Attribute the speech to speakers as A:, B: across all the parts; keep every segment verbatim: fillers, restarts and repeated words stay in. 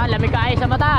A: Ah, lamig ka ay sa mata.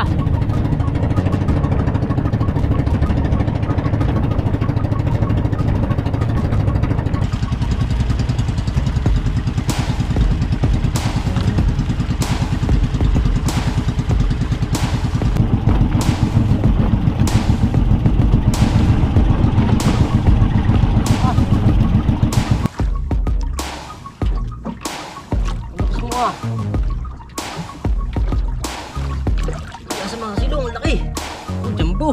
B: Sa mga silong, ang laki. Ang jumbo.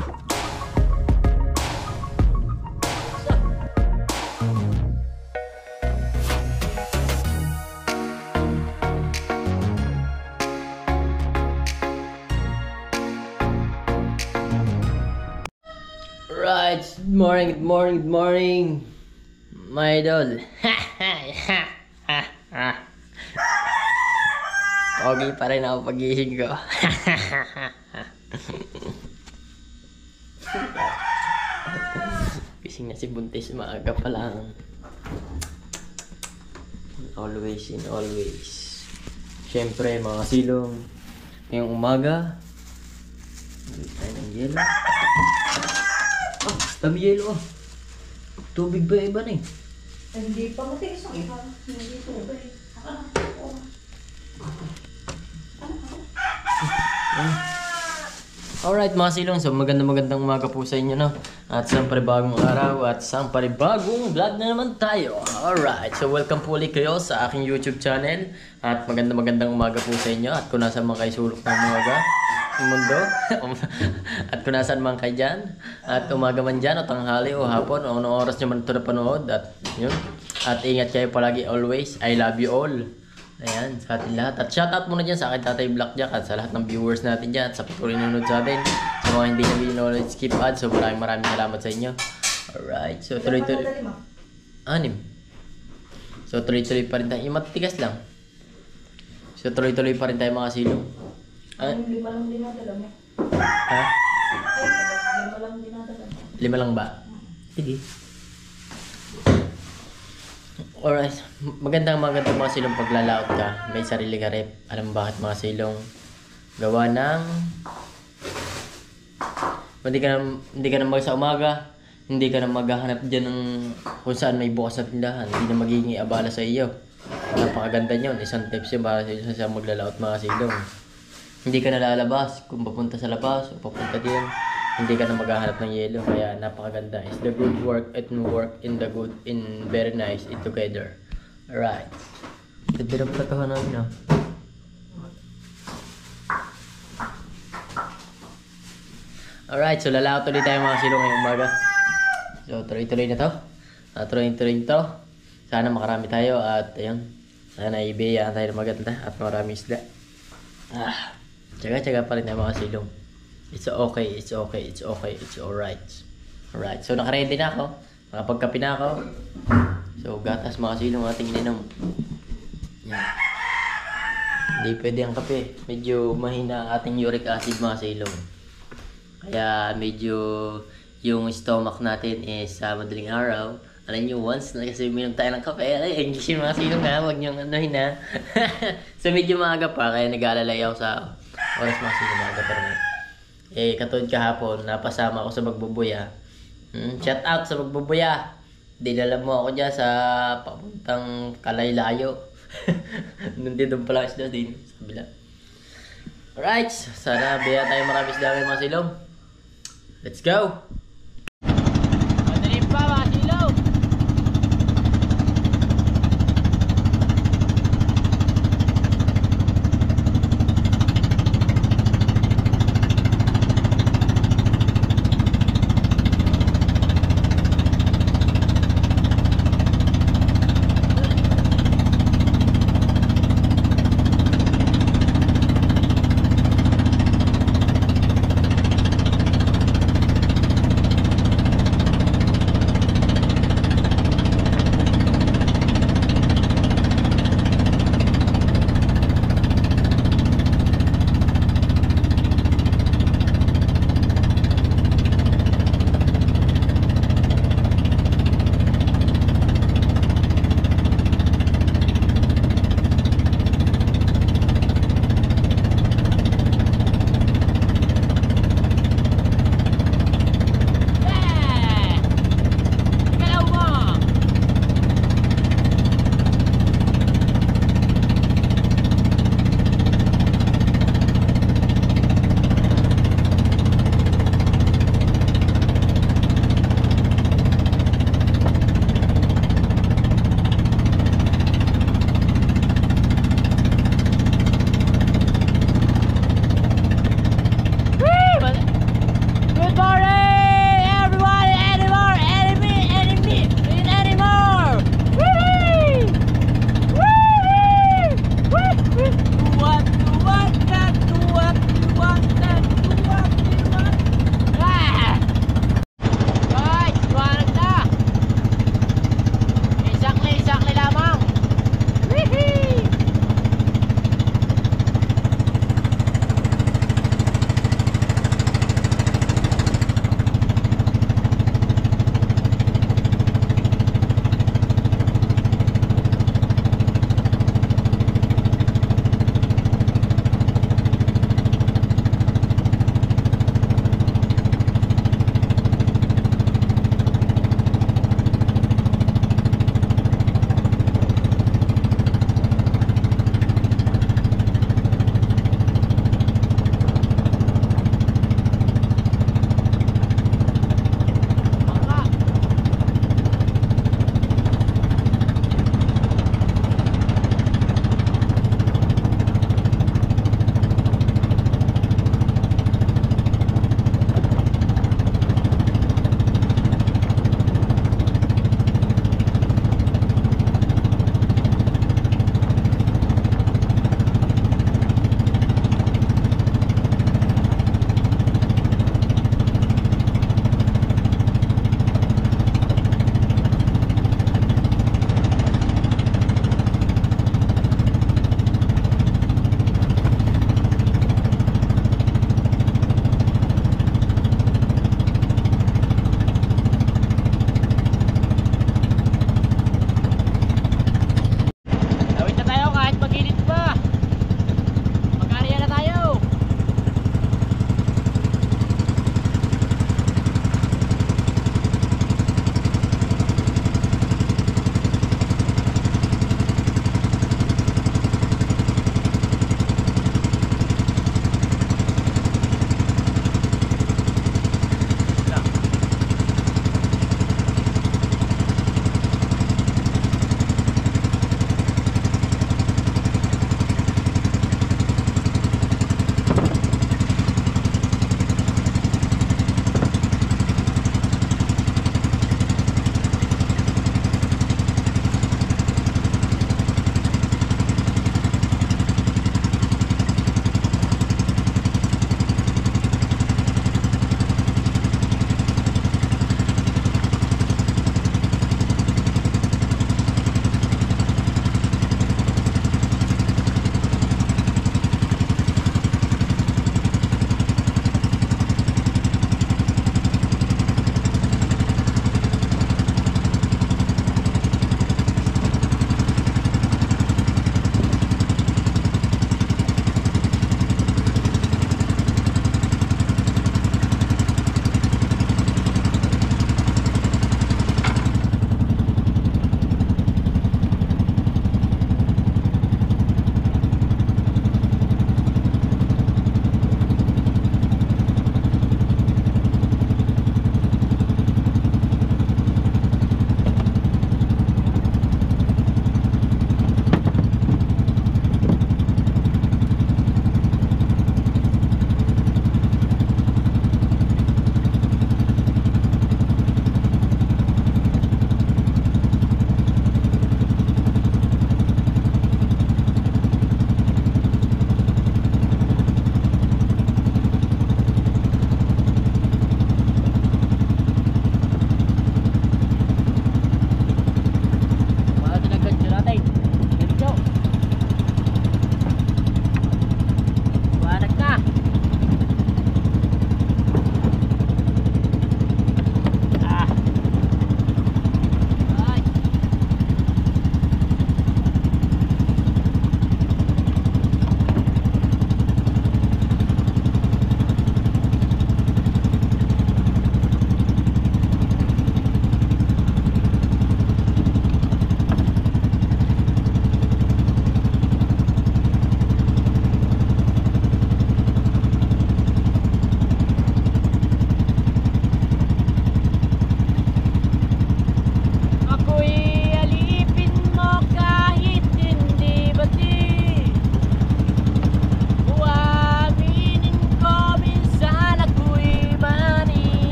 A: Right, good morning, good morning, good morning. My idol. Pogi pa rin ako pag-iising ko. Gising na si Buntis, maaga pa lang. Always in always. Siyempre mga silong, ngayong umaga, bili tayo ng yelo. Ah, dami yelo ah. Tubig ba iba na eh?
C: Hindi pa matiis ang iba. Hindi tubig.
A: Alright mga silong, so magandang magandang umaga po sa inyo, no? At sa panibagong araw at sa panibagong vlog na naman tayo. Alright, so welcome po ulit kayo sa aking YouTube channel. At magandang magandang umaga po sa inyo. At kung nasaan man kayo sulok ng umaga ng mundo. At kung nasaan man kayo dyan. At umaga man dyan, o tanghali, o hapon, o anong oras nyo man ito na panood. At yun. At ingat kayo palagi always. I love you all. Ayan, sa ating lahat. At shoutout muna dyan sa akin Tatay Blackjack at sa lahat ng viewers natin dyan at sa patuloy na nanonood sa atin. Sa mga hindi na video skip ads, so maraming maraming salamat sa inyo. Alright, so tuloy-tuloy. Anim. So tuloy-tuloy pa rin tayo. Yung matigas lang. So tuloy-tuloy pa rin tayo mga silong. Ah?
C: Lima lang dinadala mo.
A: Ha?
C: Ay, lima lang dinadala mo.
A: Lima lang ba? Sige. Alright, magandang magandang mga silong paglalaot ka. May sarili ka rep. Alam mo bakit mga silong? Gawa ng... Hindi ka na, hindi ka na mag sa umaga. Hindi ka na maghahanap dyan ng kung saan may bukas na tindahan. Hindi na magiging abala sa iyo. Napakaganda nyo. Isang tips yun para sa iyo sa maglalaot mga silong. Hindi ka na lalabas kung papunta sa labas o papunta din. Hindi ka na maghahanap ng yelo, kaya napakaganda. It's the good work and work in the good, in very nice, it together. Alright. Ganda na pagkatawa namin, ah. Alright, so lalaot ulit tayo mga silong ngayong umaga. So tuloy-tuloy na to. Uh, tuloy-tuloy na to. Sana makarami tayo at ayun. Sana ibiyaan tayo na maganda at marami isda. Ah, tsaga-tsaga pa rin tayo mga silong. It's okay, it's okay, it's okay, it's alright. Alright, so nakaready na ako. Nakapagkape na ako. So gatas mga silong ating ininom. Yan. Hindi pwede ang kape. Medyo mahina ang ating uric acid mga silong. Kaya medyo yung stomach natin is sa uh, madaling araw. Alam nyo, once na kasi uminom tayo ng kape, ay, English yung mga silong na, huwag nyo anuhin na. So medyo maaga pa, kaya nag-aalalay ako sa oras mga silong maaga pa rin. Eh, katulad kahapon, napasama ako sa magbubuya. Hmm, shout out sa magbubuya. Dinala mo ako dyan sa papuntang Kalaylayo. Nandito doon pala isda din, sa kabila. Alright, sana biya tayo marami isda mga silong. Let's go! Madaling pa mga silong!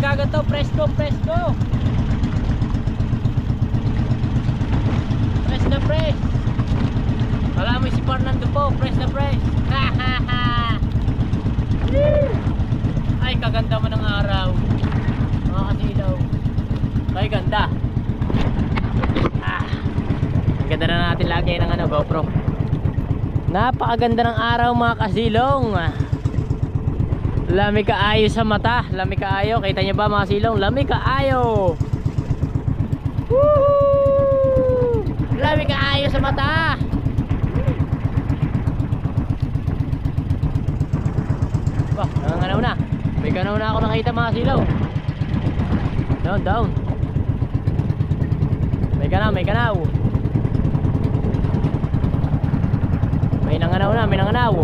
A: nagaganto, presko, presko. Press na press. Wala mo si Fernando po, press na press. Ha ha ha. Ay, kaganda mo ng araw. Mga kasilaw. Ay, ganda. Ah. Ang ganda na natin lagi ng ano, GoPro. Napakaganda ng araw mga kasilong. Lami kaayo sa mata. Lami kaayo. Kita nyo ba mga silong? Lami kaayo. Woohoo! Lami kaayo sa mata. Bah, nanganganaw na. May ganaw na ako nakita mga silaw. Down, down. May ganaw, may ganaw. May nanganaw na, may nanganaw.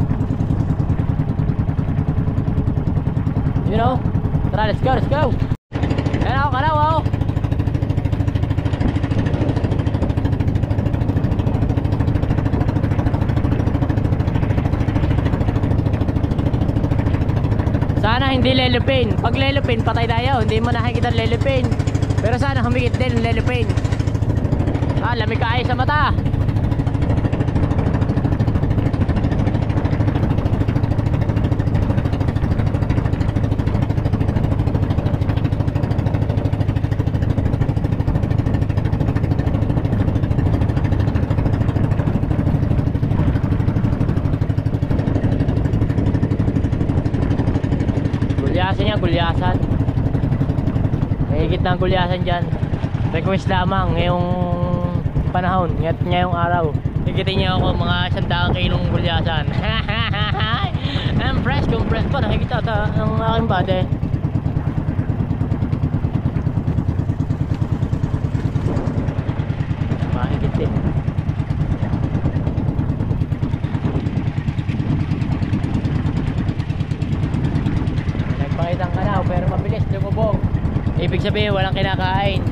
A: You know? Tara, let's go, let's go. Ayan ako, kanaw ako. Sana hindi lelupin. Pag lelupin, patay tayo. Hindi mo nakikita lelupin. Pero sana humigit din lelupin. Ah, lamig kaayos sa mata. Gulyasan niya, gulyasan. Higit ng gulyasan dyan. Request lamang ngayong panahon, ngayong araw. Higitin niyo ako mga isang kilong gulyasan. I'm fresh, compressed pa. Nakikita ata ang aking body. Mahigit din. Nagpakitang kanaw pero mabilis lumubog. Ibig sabihin walang kinakain.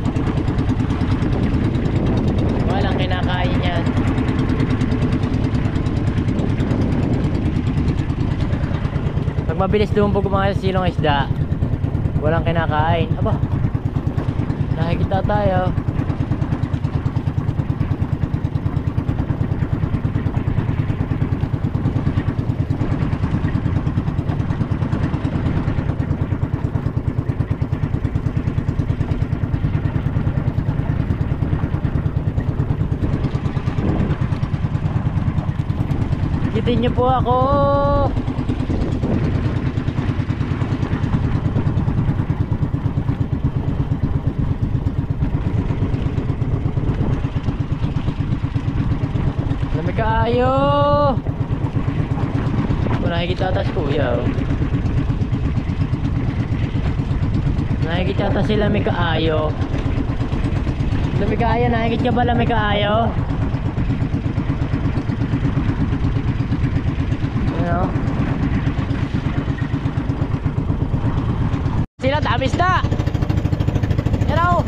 A: Walang kinakain yan. Pag mabilis lumubog mga silong isda, walang kinakain. Aba, nakikita tayo. Gitin niyo po ako. Lamig kaayo. Kung nakikita atas kuya, oh. Nakikita atas sila lamig kaayo. Lamig kaayo, nakikita ba lamig kaayo? Sila dami isda. Yan o.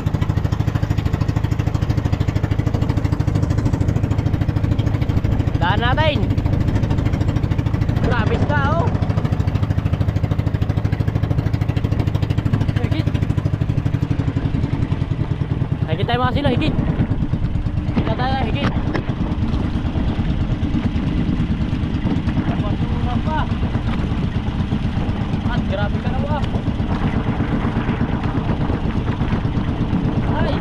A: Daan natin. Grabe isda o. Higit. Higit tayo mga sila, higit. Higit tayo, higit. At grabe ka na ba? Ay!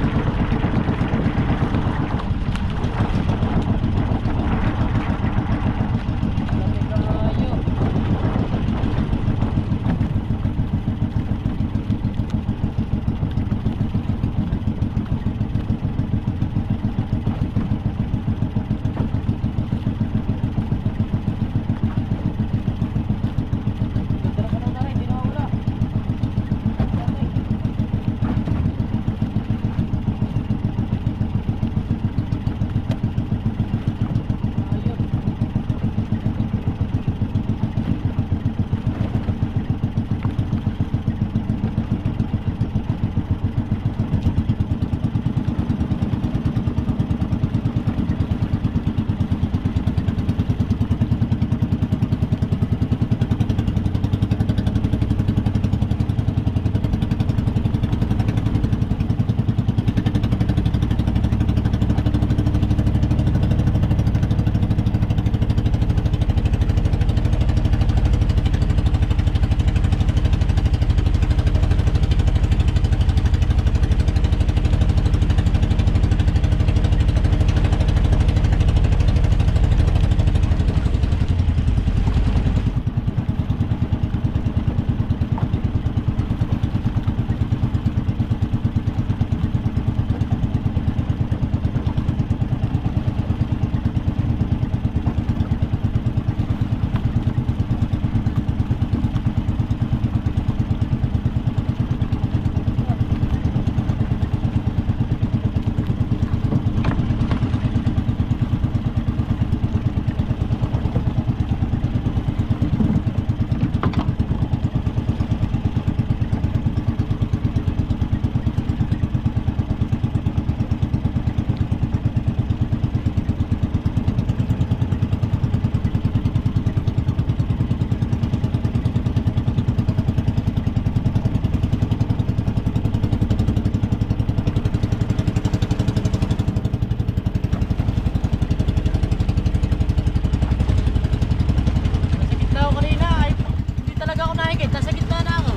A: Baga ako nakikita, nasa gitna na ako.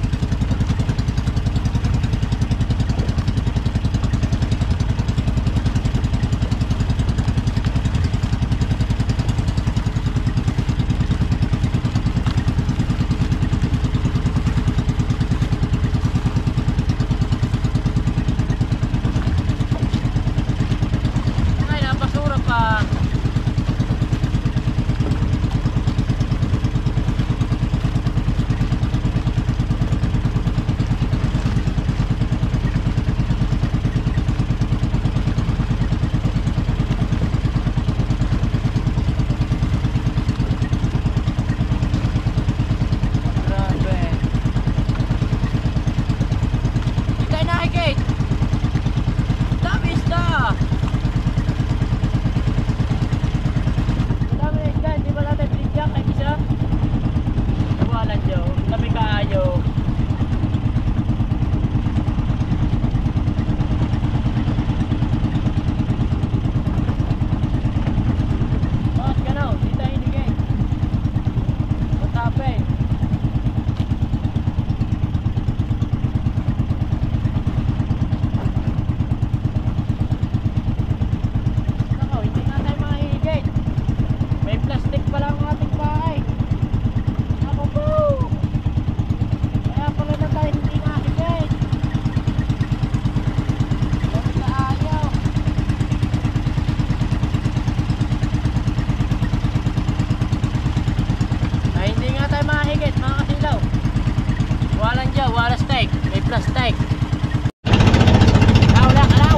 A: Ay, napasura pa. Grabe. Hindi tayo nakikita. Dami isda. Dami isda. Hindi ba natin binigyan kahit isa? Nawalan dyo. Dami kaayo. Bakit ka na? Hindi tayo hinigay. Matape. Nako, hindi nga tayo makahigit. May plastic pa lang ang ating bahay. Ako po! Kaya pala na tayo hindi nakahigit. Dami ka ayaw. Ay, hindi nga tayo makahigit, mga kasilaw. Walang dyan, wala steak. May plastic. Alaw lang, alaw!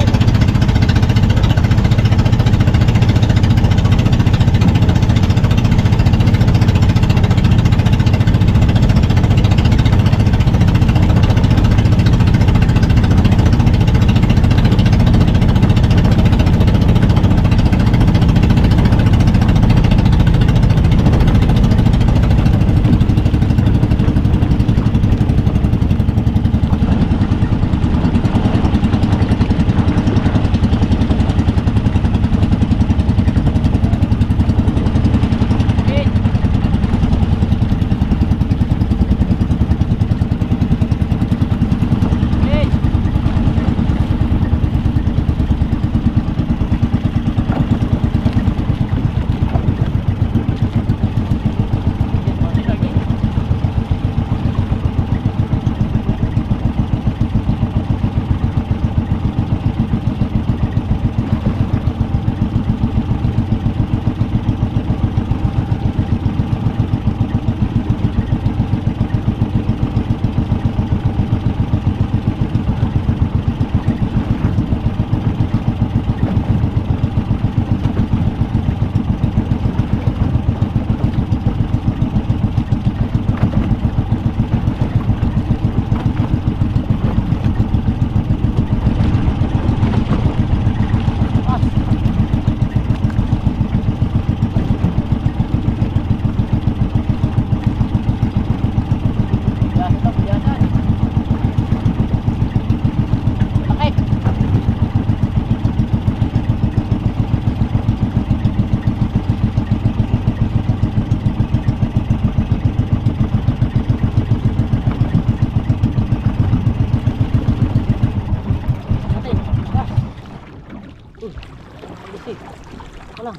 A: Hit! Hit! Masih lagi. Ah. Biasa na, biasa. Laki. Natin, gas. Uy, gising. Walang.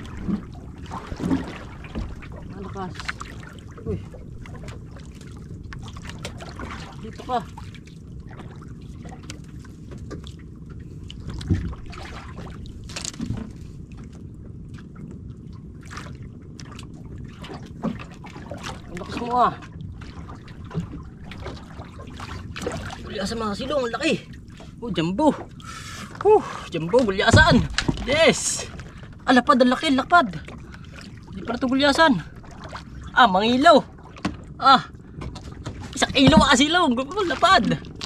A: Malakas. Uy. Dito pa. Ang lakas mo ah. Bulyasan mga silong, ang laki. Oh, jumbo. Uh, jumbo, bulyasan. Yes. Ah, lapad, ang laki, lapad. Hindi pala ito bulyasan. Ah, mangilaw. Ah, isang kilo mga silong. Lapad.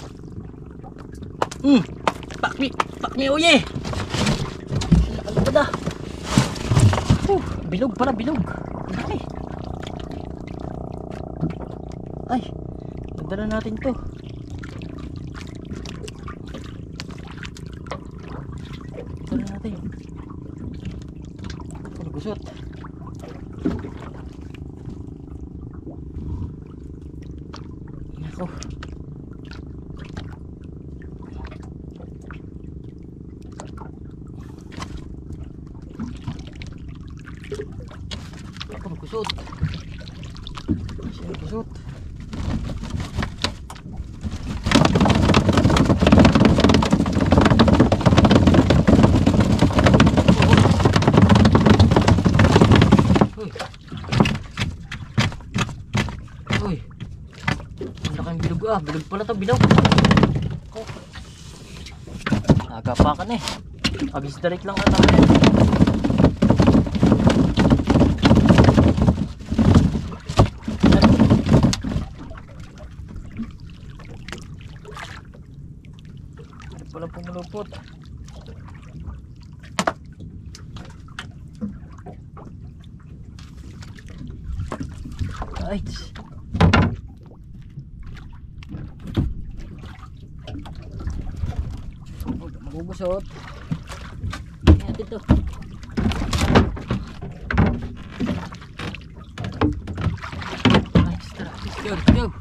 A: Hmm, pakmi, pakmi oye. Lapad ah. Uh, bilog pala, bilog. Ang laki. Ay, nadala natin to. Nadala natin. Ano gusot? Ako. Ako magkusot. Siya magkusot. Uy. Uy. Ang laking bilog ah. Bilog pala to, bilog. Oh. Nagapakan eh. Abis direct lang ata. Wala pumulupot. Right. Magugusot. Tingnan natin to. Right, tara. Let's go, let's go.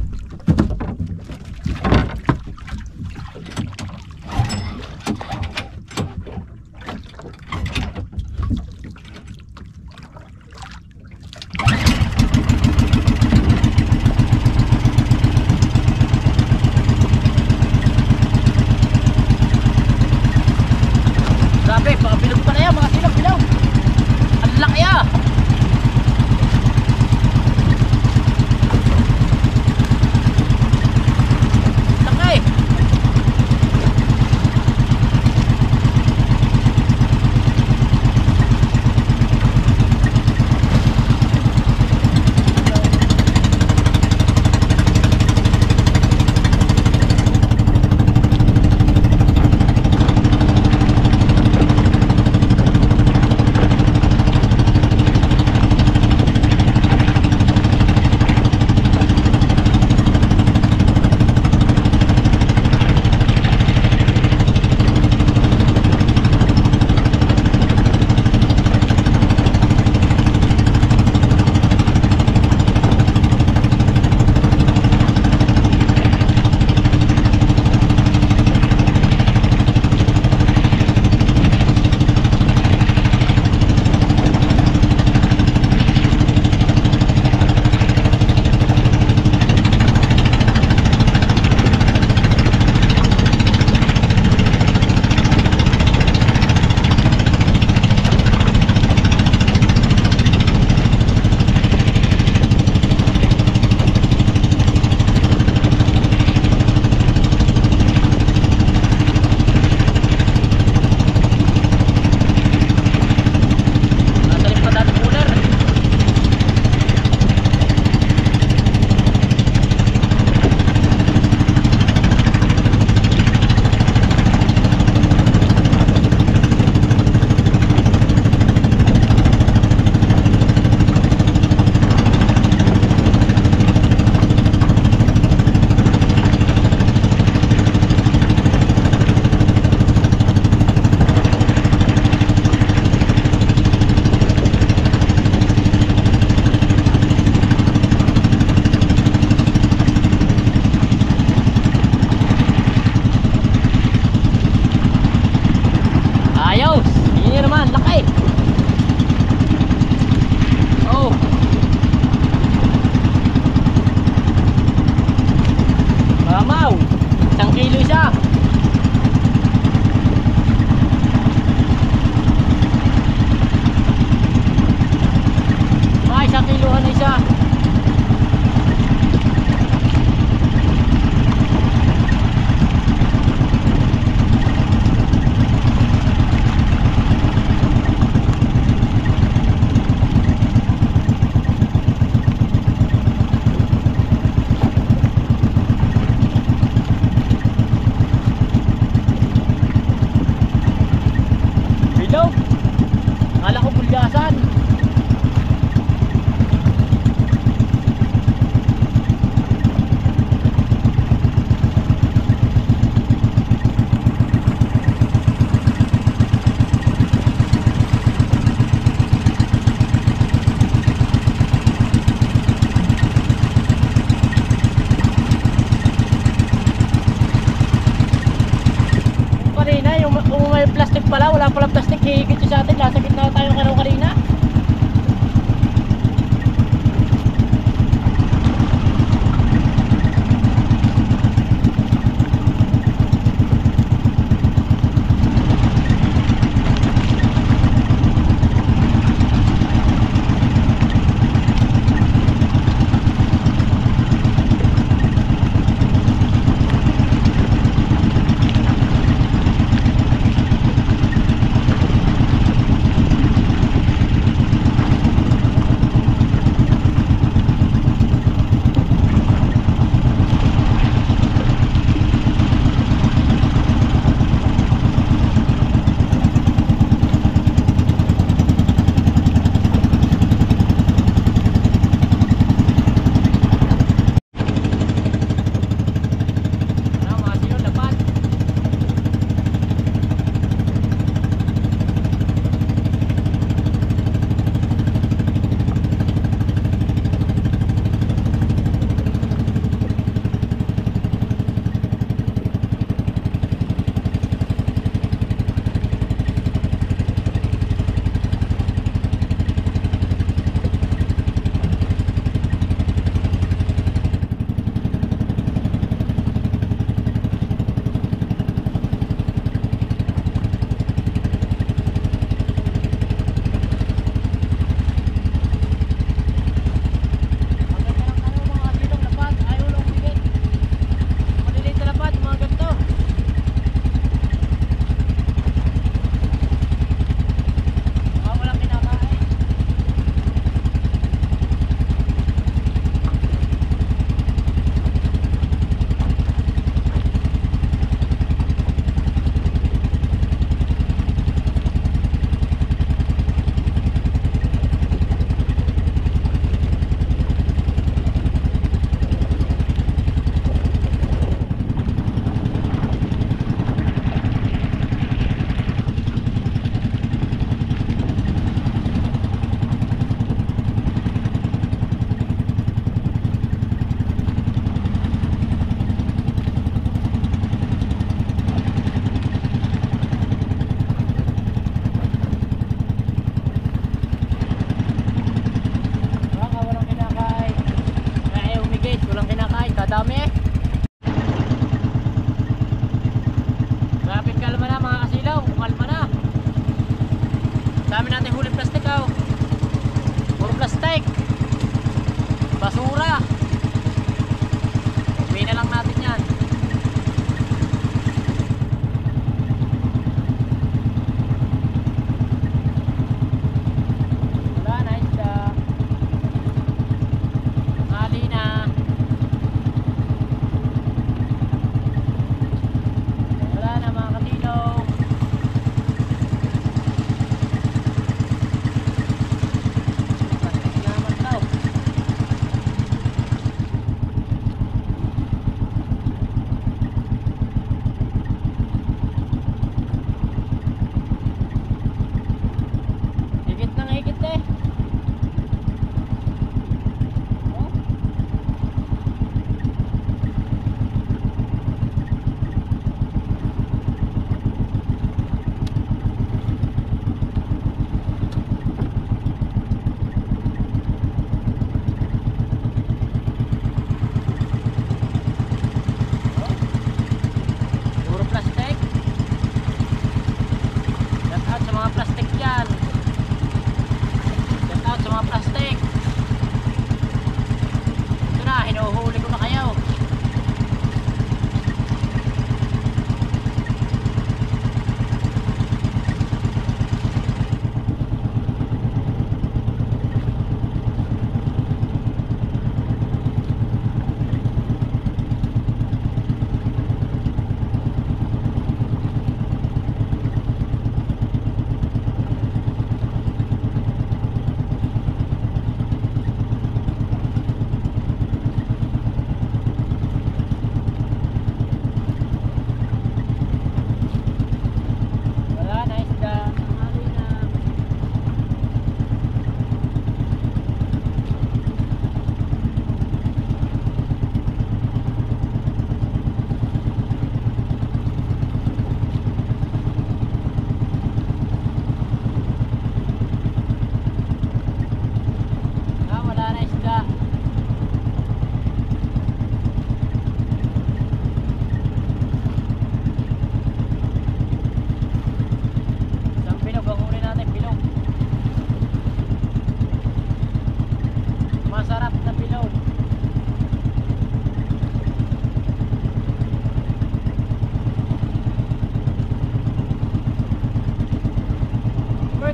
A: Grabe, mga bilog pa na yan, mga silog, bilog. Ang laki ah. pala, wala pala plastic. Hihigit siya sa atin. Nasa gitna tayo karaw kanina.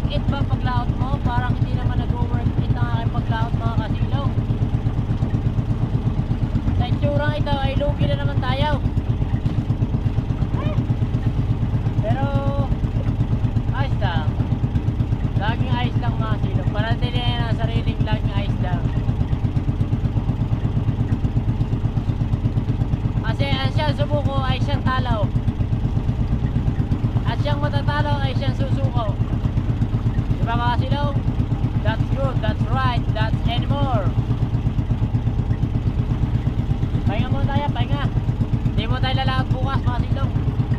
A: it ba paglaot mo? Parang hindi naman nag-work it ang aking paglaot mga kasilaw. Sa itsurang ito ay lugi na naman tayo. Pero ayos lang. Laging ayos lang mga kasilaw. Panatilihan ang sariling laging ayos lang. Kasi ang siyang subuko ay siyang talaw. At siyang matatalo ay siyang susuko. Diba mga kasilaw? That's good, that's right, that's anymore. Pahinga muna tayo, pahinga. Hindi mo tayo lalakad bukas mga kasilaw.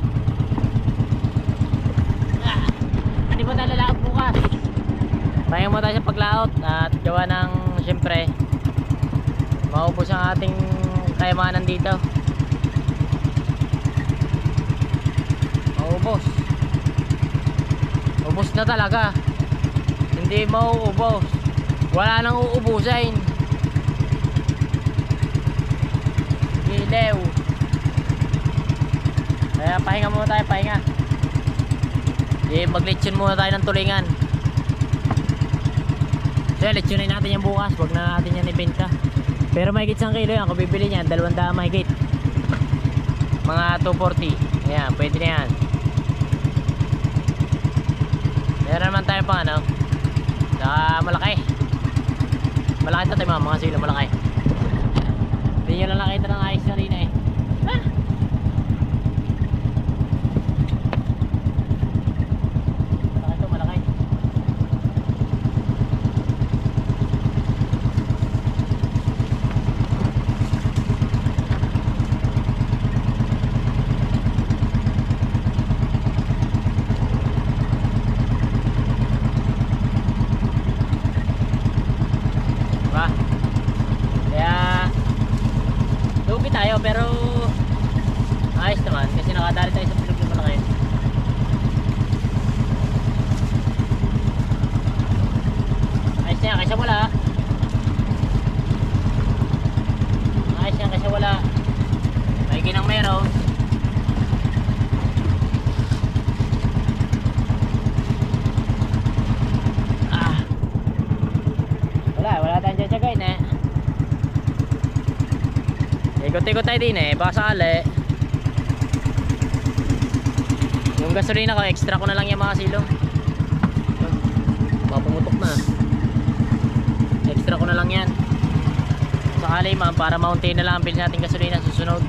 A: Ah, hindi mo tayo lalakad bukas. Pahinga muna tayo sa paglaot. At gawa ng siyempre maubos ang ating kayamanan dito. Maubos. Ubos na talaga. Hindi mauubos. Wala nang uubusin. Gilew. Kaya pahinga muna tayo, pahinga. E, mag-lechon muna tayo ng tulingan. So lechonin natin yan bukas. Huwag na natin yan ibenta. Pero mahigit isang kilo yan. Kung bibili niyan, dalawang daan mahigit. Mga two forty. Ayan, pwede na yan. Meron naman tayo pang ano, saka malaki. Malaki ito tayo mga mga silo, malaki. Hindi nyo lang nakita ng ayos na rin eh. Ah! Malaki ito, malaki. Pero ayos naman kasi nakadali tayo sa tulog na malaki. Ayos na yan kaysa wala. Ayos na yan kaysa wala. May ginang meron. Ah, wala, wala tayong tiyagayin eh. Ikot-ikot tayo din eh, baka sakali. Yung gasolina ko, extra ko na lang yung mga silong. Mapumutok na. Extra ko na lang yan. Sakali ma'am, para maunti na lang ang bilis natin gasolina susunod.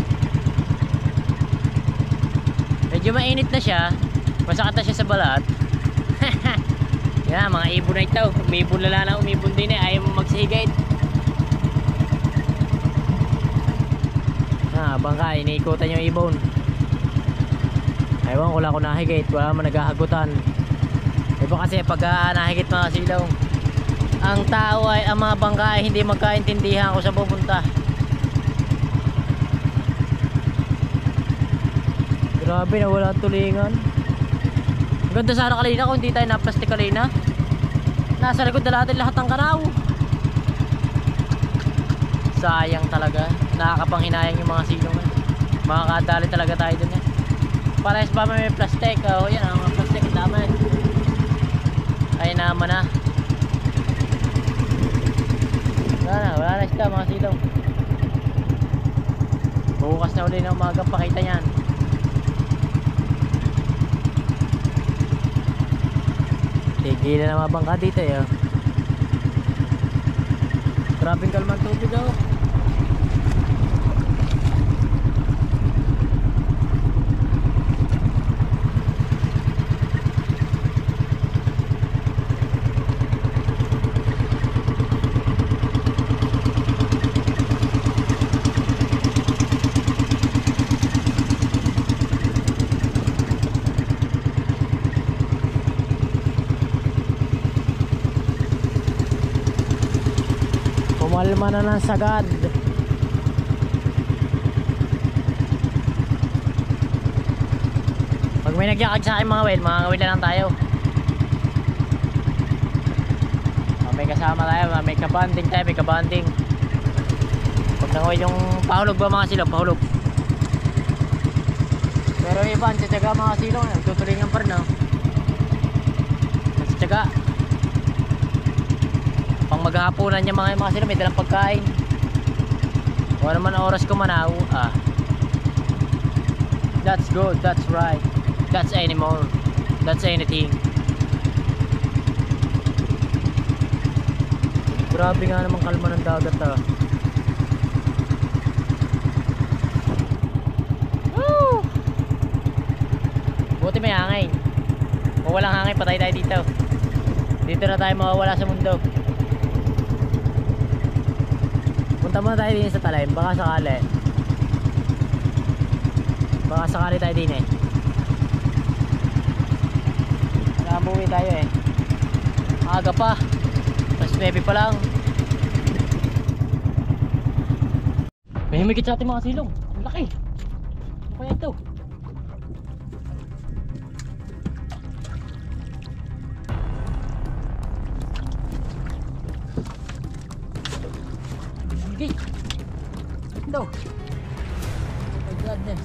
A: Medyo mainit na siya. Masakit na siya sa balat. Yan, mga ibon na ito. May ibon lala na umibon din eh, ayaw mo magsigait. Ah, bangka, iniikutan yung ibon. Ewan ko lang kung nahigit, wala man naghahagutan. Iba kasi pag uh, nahigit mga silaw, ang tao ay, ang mga bangka ay hindi magkaintindihan kung saan pupunta. Grabe, nawala ang tulingan. Ang ganda sana kanina kung hindi tayo na-plastic kanina. Nasa likod na natin lahat ng kanaw. Sayang talaga. Nakakapanghinayang yung mga silong eh. Makakadali talaga tayo dun eh. Parehas pa may plastic. Oh, yan ang mga plastic. Dami. Ay naman na. Wala na. Wala na siya mga silong. Bukas na uli ng umaga pakita yan. Tigilan na mga bangka dito eh. Grabing kalmang tubig oh. Pumalma na ng sagad. Pag may nagyakag sa akin mga whale, mga whale na lang tayo. May kasama tayo, may kabanding tayo, may kabanding. Pag nangawin yung pahulog ba mga silong, pahulog. Pero iba, ang tsatsaga mga silong, tutulingan pa rin oh. tiyaga. Pang maghahaponan niya mga mga sila, may dalang pagkain. Kung ano man ang oras ko manaw, ah. That's good, that's right. That's animal. That's anything. Grabe nga naman kalma ng dagat ah. Woo! Buti may hangin. Kung walang hangin, patay tayo dito. Dito na tayo mawawala sa mundo. Punta muna tayo din sa Talim, baka sakali. Baka sakali tayo din eh. Nakabuwi tayo eh. Aga pa. Mas maybe pa lang. May humigit sa ating mga silong. Ang laki. Ano kaya ito? Okay. Ito. Oh my goodness.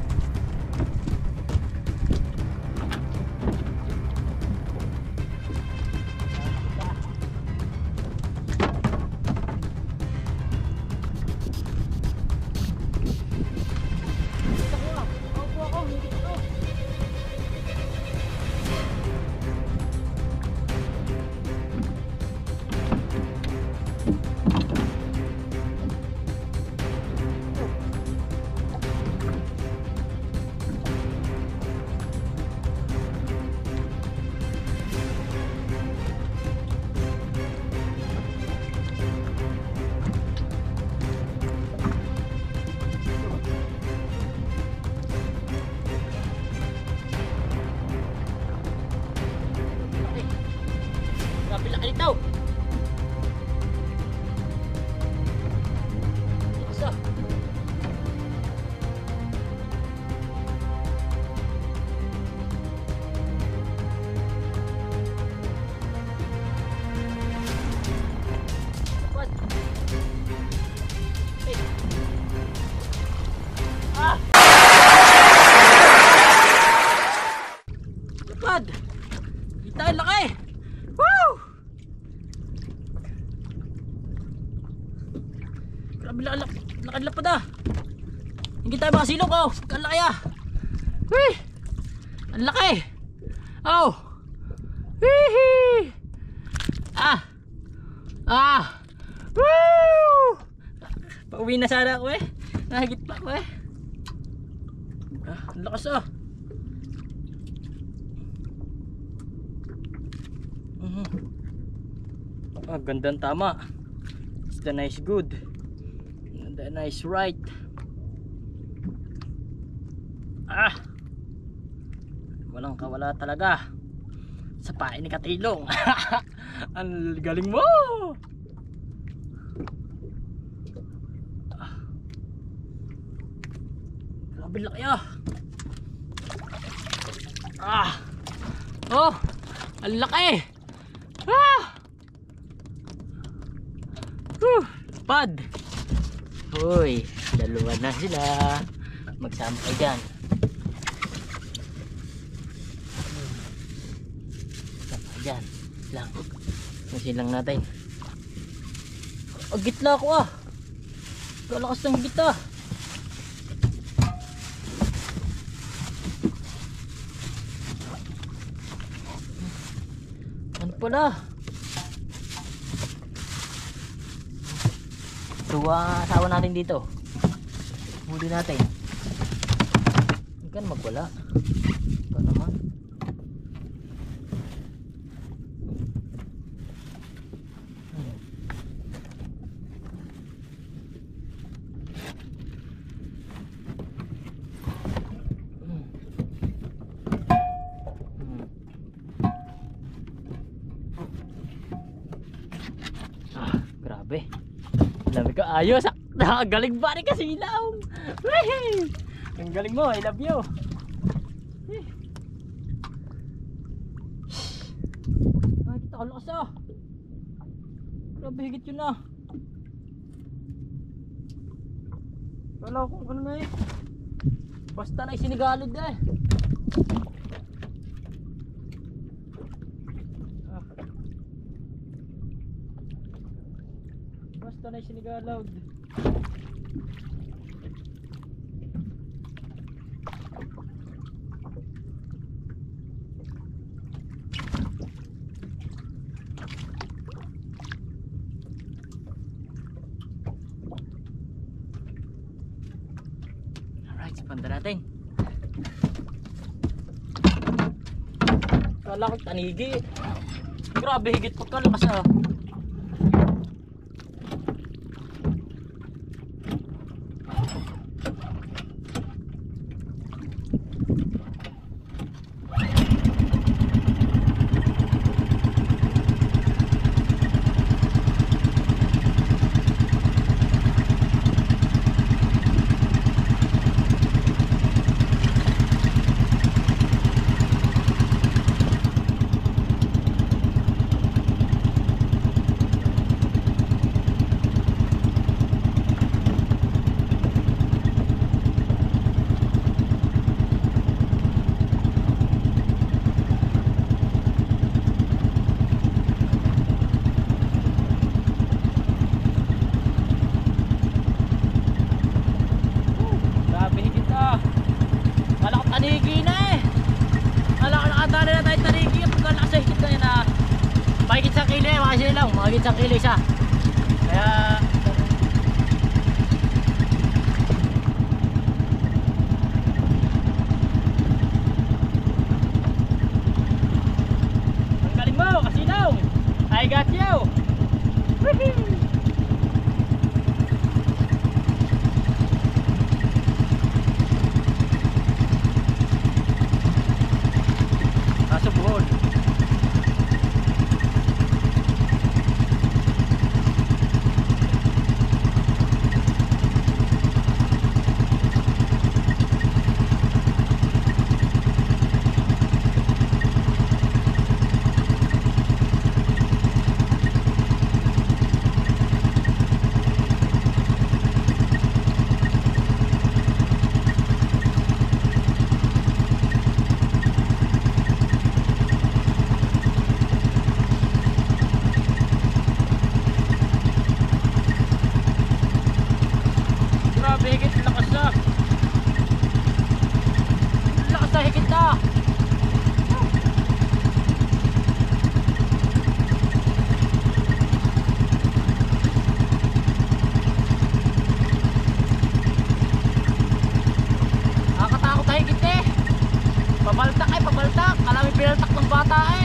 A: Grabe laki nito. Isa. What? Hey. Ah! Lapad! Kita ang laki! Woo! Grabe laki, laki lapad ah. Hindi tayo makasilong oh. Ang laki ah. Wee! Ang laki. Oh. Wee! Ah. Ah. Woo! Pauwi na sana ako eh. Nahigit pa ako eh. Ah, ang lakas ah. Mhm. Ah, gandang tama. It's the nice good. The nice right. Ah. Walang kawala talaga. Sa pain ni Katilong. Ang galing mo. Ah. Grabe laki ah. Ah. Oh, ang laki. Ah. Whew, pad. Hoy, dalawa na sila. Magsama kayo dyan. Magsama kayo dyan. Lang. Masilang natin. Oh, gitla ako ah. Kalakas ng gita. Ano pala? Tuwa asawa natin dito. Huli natin. Hindi ka na magwala. Ito naman. Hmm. Hmm. Hmm. Ah, grabe. Sabi ko, ayos. Galing ba rin kasi ilaw. Ang galing mo, I love you. Ay, kita ko lakas ah. Grabe, higit yun ah. Kala ko kung ano na eh. Basta na isinigalod eh. na sinigalog. Alright, panda natin. Kala ko tanigi. Grabe, higit pa kalakas ah. Tanigi na eh. Ala, nakadali na tayo tanigi. Pagka sa higit na yun na mahigit sa kilo eh. Makasili lang, mahigit sa kilo siya. Kaya ang galing mo, kasilong. I got you. Woohoo! Buhol. Higit lakas na. Lakas na higit na. Nakakatakot na higit eh. Pabaltak eh, pabaltak. Alam mo pinaltak ng bata eh.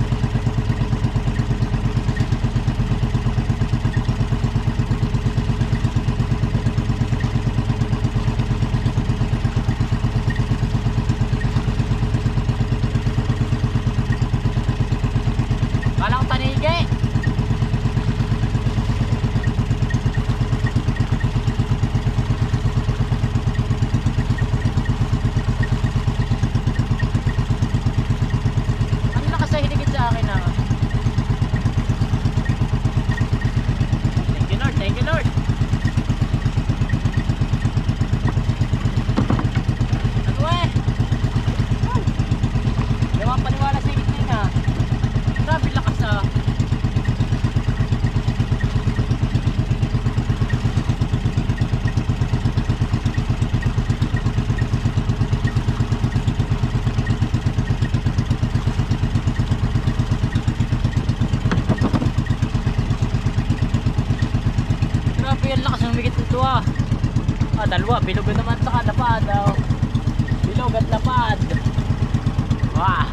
A: Walang tanigi. Ano na kasi hinigit sa akin ah. Thank you Lord, thank you Lord. Ano eh? Hindi mo paniwala sa higit niya ah. Grabe lakas ah. Grabe yung lakas ng higit nito ah. Ah, dalawa. Bilog naman sa kalapad ah. Bilog at lapad. Wah.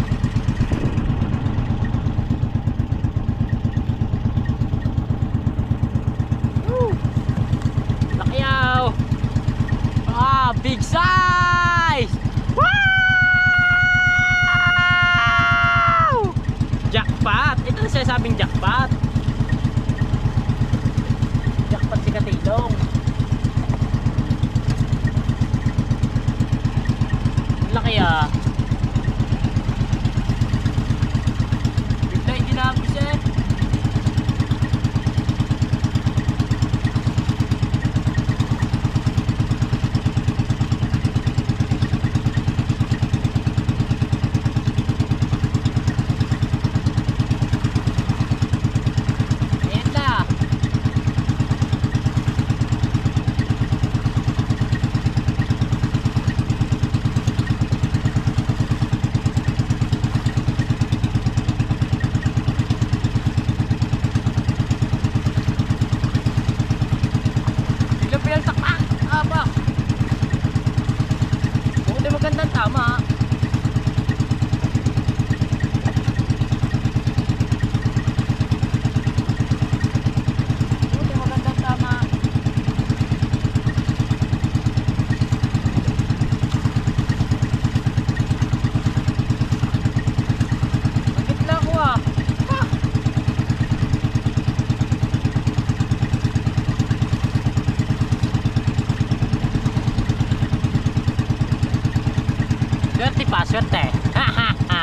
A: Lakiyaw. Ah, big size. Wow! Jackpot. Ito na sinasabing jackpot. Jackpot si Katilong. Laki ah. Bigla itinapos eh.
B: tama. Buti magandang tama. Magit lang ko ah. Ha! Swerte pa, swerte. Ha ha ha.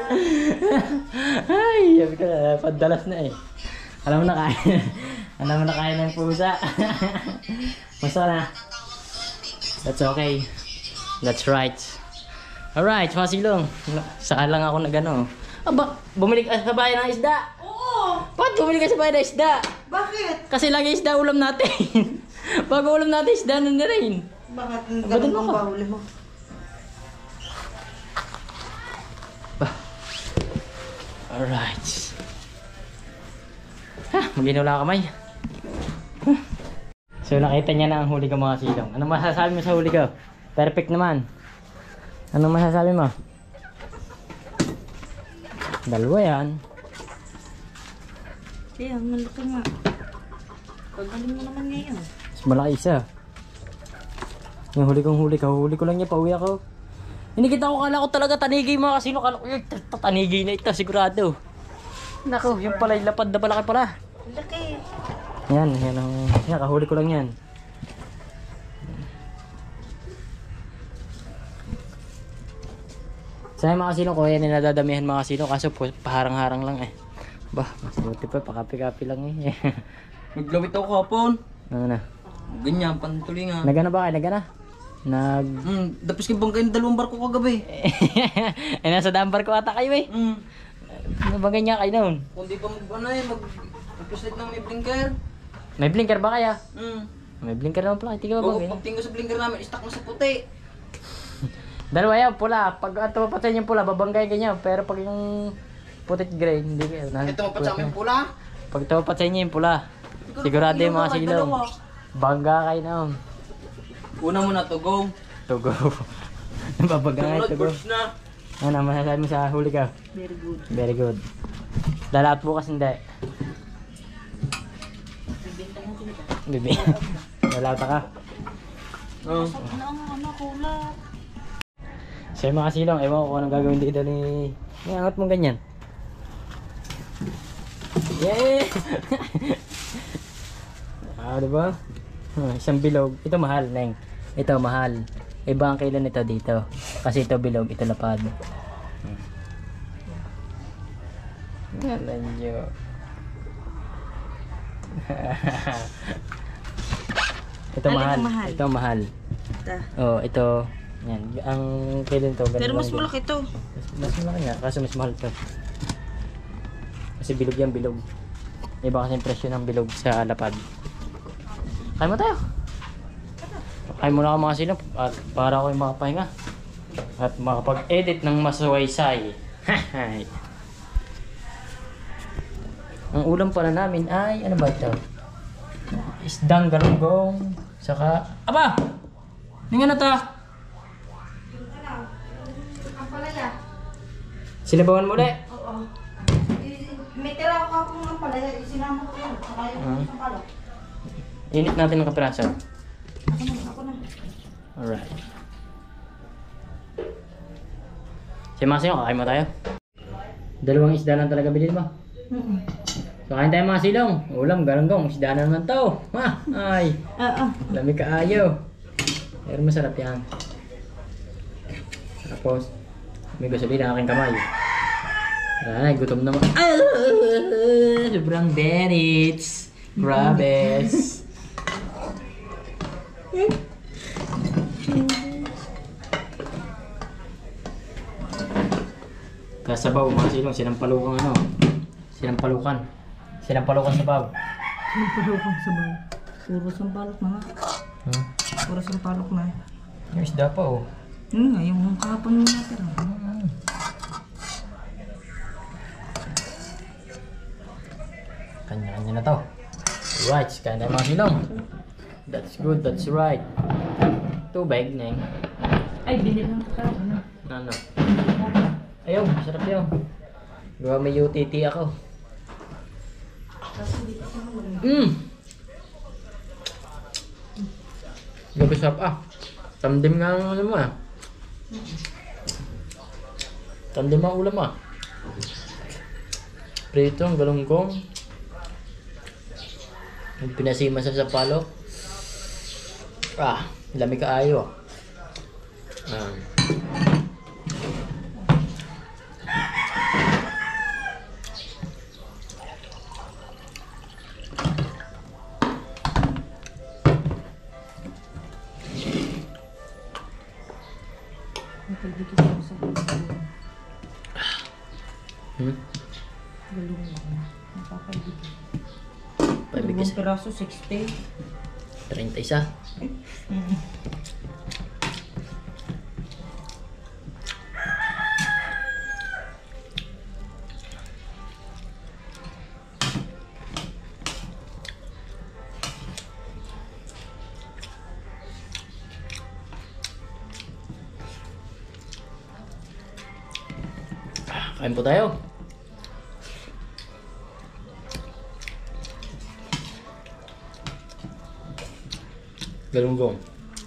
A: Ay, sabi ko na, padalas na eh. Alam mo na kaya. Alam mo na kaya ng pusa. Basta na. That's okay. That's right. Alright, mga silong. Saan lang ako nag ano. Aba, bumili ka sa bayan ng isda.
C: Oo!
A: Ba't bumili ka sa bayan ng isda?
C: Bakit?
A: Kasi lagi isda ulam natin. Bago ulam natin, isda nun na rin.
C: Bakit? Ang
A: Ba't
C: ganun
A: mo
C: ang
A: ka?
C: bahuli mo.
A: Alright. Ha, maginula kamay. Huh. So nakita niya na ang huli ko mga silong. Ano masasabi mo sa huli ko? Perfect naman. Ano masasabi mo? Dalawa yan.
C: Kaya, malaki nga. Pagaling mo naman ngayon.
A: Mas malaki isa. Yung huli kong huli ka, huli ko lang niya, pauwi ako. Inikita ko, kala ko talaga tanigi mga kasino. Kala ko, yun, tanigi na ito, sigurado. Naku, yung pala, yung lapad na palaki pala.
C: Laki.
A: Yan, yan ang, yan, kahuli ko lang yan. Sana mga kasino ko, yan yung nadadamihan mga kasino, kaso po, paharang-harang lang eh. Bah, mas buti pa, pakapi-kapi lang eh.
D: Naglawit ako kapon.
A: Ano na?
D: Ganyan, pantuloy nga.
A: Nagana ba kayo? Nagana? Nag...
D: Hmm, dapos kay bangkay ng dalawang barko kagabi.
A: eh, nasa dambar ko ata kayo eh.
D: Hmm.
A: Nabangay niya kayo noon.
D: Kung di pa mag-ano eh, mag... Mag-pusit ng may blinker.
A: May blinker ba kaya?
D: Hmm.
A: May blinker naman pala, hindi ka
D: Oo,
A: mabangay.
D: pagtingin ko sa blinker namin, istak na sa puti.
A: Dalawa yan, pula. Pag ito mapatay yung pula, babanggay ka niya. Pero pag yung putit gray, hindi ka.
D: Ito mapatsama yung pula.
A: Pag ito mapatay niya yung pula, sigurado yung mga silong. Bangga kayo noon.
D: Una mo na to, go.
A: Tugo. Nababangga nga
D: Sunod,
A: yung tugo.
D: first na.
A: Ano, masasabi mo sa huli ka?
C: Very good.
A: Very good. Lalaot bukas hindi.
C: Bibenta natin ito.
A: Bibi. Lalaot ka.
D: Oo.
C: Ano ang ano, kulat.
A: So yung mga silong, ewan ko kung anong gagawin dito ni... May angat mong ganyan. Yay! Ah, diba? Hmm, isang bilog. Ito mahal, Neng. Ito mahal. Iba ang kailan ito dito. Kasi ito bilog, ito lapad. Hmm. Alam nyo. Ito
C: Alin
A: mahal.
C: ang mahal?
A: Ito mahal.
C: Ta.
A: Oh, ito. Yan. Ang kailan to. ganun
C: Pero mas
A: lang din.
C: malaki to.
A: Mas, mas malaki nga, kaso mas mahal to. Kasi bilog yan, bilog. Iba kasi yung presyo ng bilog sa lapad. Kain mo tayo. Kain muna ako mga sinop at para ako yung makapahinga. At makapag-edit ng masuwaysay. Hahay. Ang ulam pala namin ay, ano ba ito? Isdang galunggong. Saka, aba! Tingnan na ta!
C: Ang palaya.
A: Sinabawan mo ulit.
C: Oo. May tira ako akong ang palaya. Isinama ko yan. Saka yung
A: Hmm.
C: isang palo.
A: Init natin ng kapiraso.
C: Ako na, ako na.
A: Alright. Si Masino, kakain mo tayo. Dalawang isda lang talaga bilhin mo.
C: Mm-mm.
A: So kain tayo mga silong. Ulam, galunggong, isda na naman to. Ha, ay,
C: Oo.
A: lamig ka ayo. Pero masarap yan. Tapos, may gasolina aking kamay. Ay, gutom naman. Ah, sobrang denits. Grabes. Kasabaw mga silong, sinampalukan ano. Sinampalukan. Sinampalukan sa baw.
C: Pampalok sa baw. Puro sampalok na nga.
A: Hmm?
C: Puro sampalok na.
A: Yung isda pa oh.
C: Hmm, yung kahapon mo natin.
A: Hmm. Kanya-kanya na to. Right, kaya na mga silong. That's good, that's right. Tubig, Neng.
C: Ay, binili lang ka. Ano?
A: Ano? Ayaw, sarap yun. Gawa may U T T ako. Mmm! Gabi sarap ah. Tandim nga ang ano mo ah. Tandim ang ulam ah. Prito ang galunggong. Yung pinasima sa sapalo. Ah, lamig ka ayo. Ah.
C: Napagdikit ako sa galungan.
A: Hmm?
C: Galungan. Napapagdikit.
A: Paibig
C: Dalawang
A: isa.
C: piraso, sixty.
A: treinta isa. Kain po tayo. Galunggong.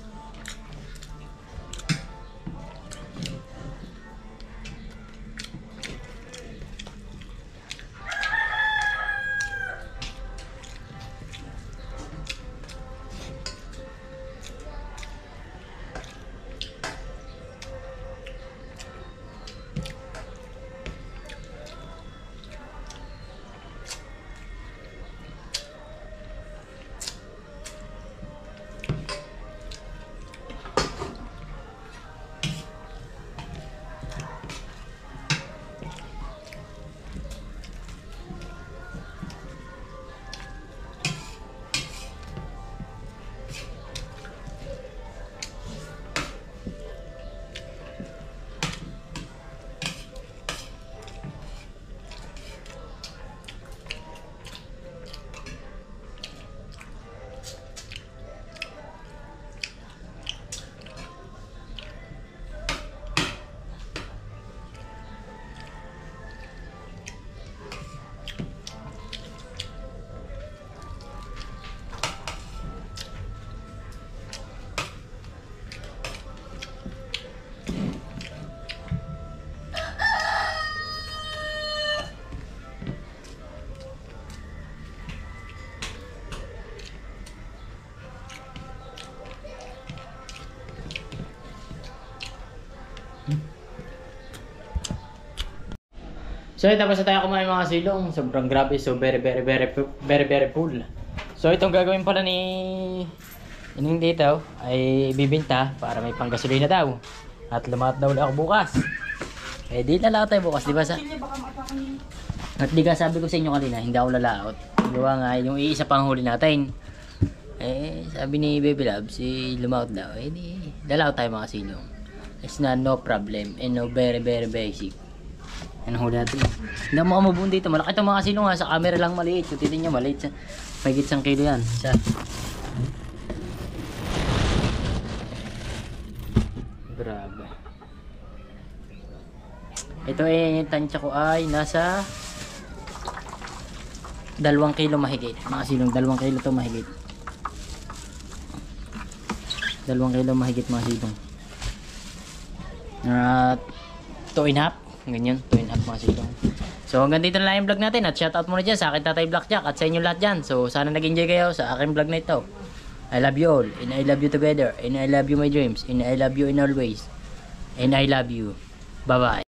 A: So, tapos na tayo kumain mga silong. Sobrang grabe. So, very, very, very, very, very full. So, itong gagawin pala ni Ining dito ay bibinta para may panggasolina daw. At lumaot daw ako bukas. Eh, di lalaot tayo bukas, di ba sa? At di ka sabi ko sa inyo kanina, hindi ako lalaot. Gawa nga, yung iisa pang huli natin. Eh, sabi ni Baby Love, si lumaot daw. Eh, di lalaot tayo mga silong. It's not no problem and no very, very basic. Ano huli natin? Hindi mo kamabun dito. Malaki itong mga silong ha. Sa camera lang maliit. Kung titin nyo, maliit. Sa, pagit isang kilo yan. Isa. Grabe. Ito eh, yung tansya ko ay nasa dalawang kilo mahigit. Mga silong, dalawang kilo to mahigit. Dalawang kilo mahigit mga silong. At two and a half. Ganyan, two and a half mga silong. So hanggang dito na lang yung vlog natin. At shoutout muna dyan sa akin Tatay Blackjack at sa inyo lahat dyan. So sana nag-enjoy kayo sa aking vlog na ito. I love you all. And I love you together. And I love you my dreams. And I love you in always. And I love you. Bye bye.